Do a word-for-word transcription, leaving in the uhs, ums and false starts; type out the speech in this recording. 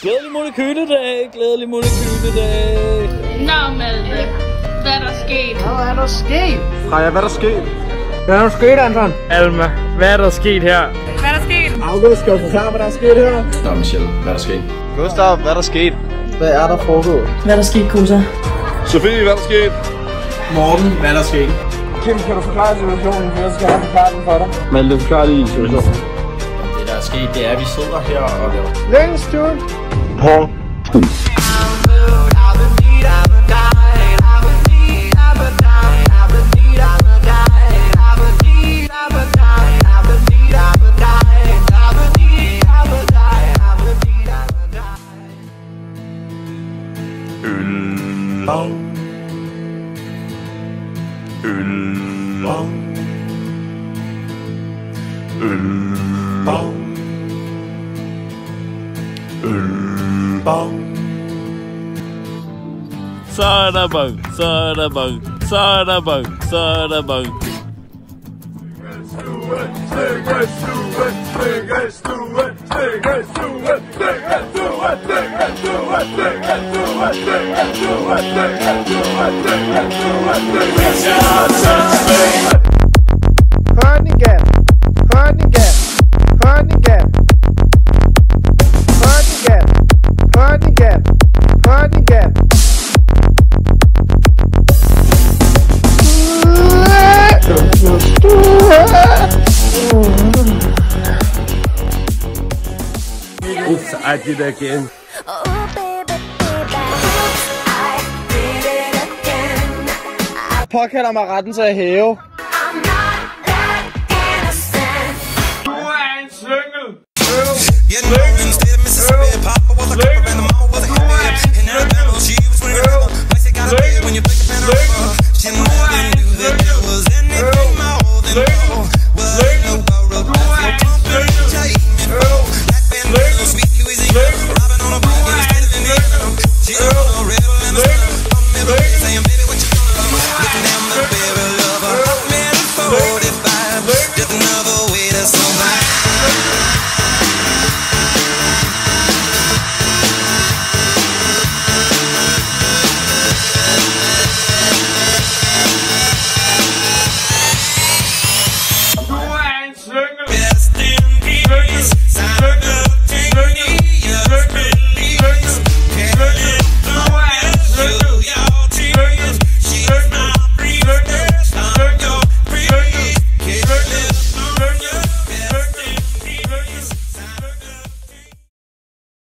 Glædelig molekyledag, glædelig molekyledag. Nå, Malte. Hvad er der sket? Hvad er der sket? Freja, hvad er der sket? Hvad er der sket, Anton? Alma, hvad er der sket her? Hvad er der sket? August, skal du forklare, hvad der er sket her? Nå, Michelle, hvad er der sket? Gustav, hvad er der sket? Hvad er der foregået? Hvad er der sket, Kusa? Sofie, hvad er der sket? Morten, hvad er der sket? Kim, kan du forklare situationen, for jeg skal have forklare den for dig. Malte, forklar lige situationen. Det der er sket, det er, at vi sidder her og laver... Længes, dude. Paul. Ølbong. Ølbong. Ølbong. Ølbong. Så er der bong, så er der bong, så er der bong, så er der bong. Hørningen. Hørningen. Hørningen. Hørningen. Hørningen. Hørningen. Oops, I did it again. Påkalder mig retten til at hæve